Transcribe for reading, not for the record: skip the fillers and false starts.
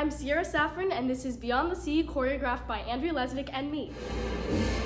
I'm Sierra Safran, and this is Beyond the Sea, choreographed by Andrea Lesnick and me.